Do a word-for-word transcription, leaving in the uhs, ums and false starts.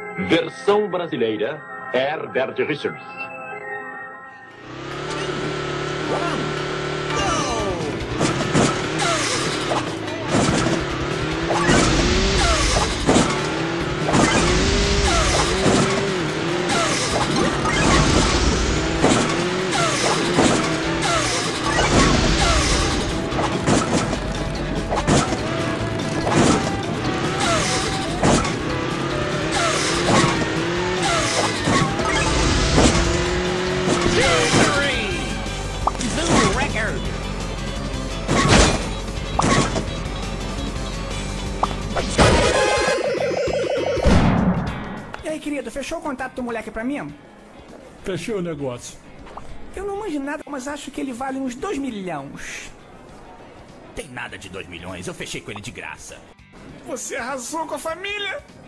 Versão brasileira, Herbert Richards. E aí, querido, fechou o contato do moleque pra mim? Fechei o negócio. Eu não manjo nada, mas acho que ele vale uns dois milhões. Tem nada de dois milhões, eu fechei com ele de graça. Você arrasou com a família?